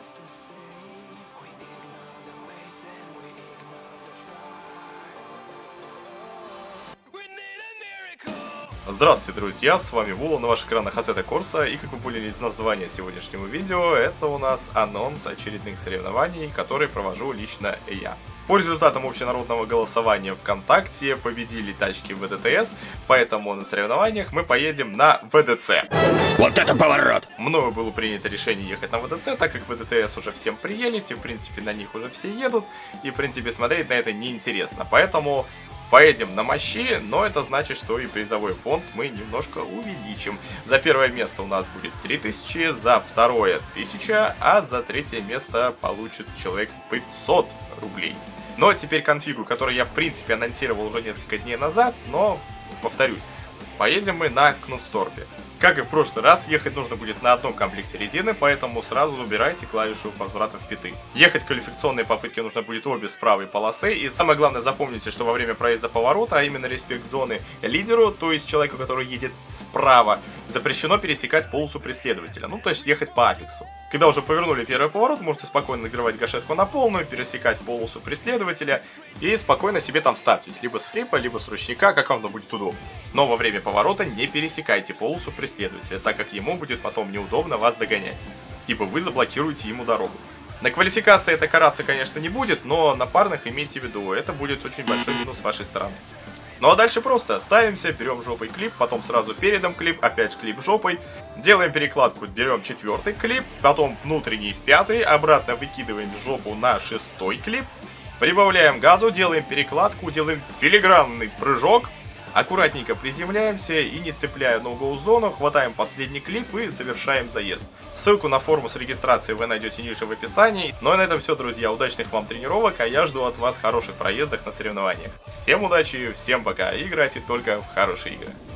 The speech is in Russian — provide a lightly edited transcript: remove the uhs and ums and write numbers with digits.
Здравствуйте, друзья, с вами Вула, на ваших экранах Assetto Corsa, и как вы поняли из названия сегодняшнего видео, это у нас анонс очередных соревнований, которые провожу лично я. По результатам общенародного голосования ВКонтакте победили тачки ВДТС, поэтому на соревнованиях мы поедем на ВДЦ. Вот это поворот! Мною было принято решение ехать на ВДЦ, так как ВДТС уже всем приелись, и в принципе на них уже все едут, и в принципе смотреть на это неинтересно, поэтому... Поедем на мощи, но это значит, что и призовой фонд мы немножко увеличим. За первое место у нас будет 3000, за второе 1000, а за третье место получит человек 500 рублей. Но теперь конфигу, который я в принципе анонсировал уже несколько дней назад, но повторюсь, поедем мы на Кнутсторпе. Как и в прошлый раз, ехать нужно будет на одном комплекте резины, поэтому сразу убирайте клавишу возврата в питы. Ехать в квалификационные попытки нужно будет обе с правой полосы, и самое главное запомните, что во время проезда поворота, а именно респект зоны лидеру, то есть человеку, который едет справа, запрещено пересекать полосу преследователя, ну то есть ехать по апексу. Когда уже повернули первый поворот, можете спокойно нагревать гашетку на полную, пересекать полосу преследователя и спокойно себе там ставьтесь, либо с флипа, либо с ручника, как вам будет удобно. Но во время поворота не пересекайте полосу преследователя, так как ему будет потом неудобно вас догонять, ибо вы заблокируете ему дорогу. На квалификации это караться, конечно, не будет, но на парных имейте в виду, это будет очень большой минус с вашей стороны. Ну а дальше просто ставимся, берем жопой клип, потом сразу передом клип, опять клип жопой, делаем перекладку, берем четвертый клип, потом внутренний пятый, обратно выкидываем жопу на шестой клип, прибавляем газу, делаем перекладку, делаем филигранный прыжок, аккуратненько приземляемся и, не цепляя ноу-гоу зону, хватаем последний клип и завершаем заезд. Ссылку на форму с регистрацией вы найдете ниже в описании. Ну и на этом все, друзья. Удачных вам тренировок, а я жду от вас хороших проездов на соревнованиях. Всем удачи, всем пока. Играйте только в хорошие игры.